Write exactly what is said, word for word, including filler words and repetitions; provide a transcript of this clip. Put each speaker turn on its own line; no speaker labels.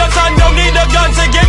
your son, don't need a gun to get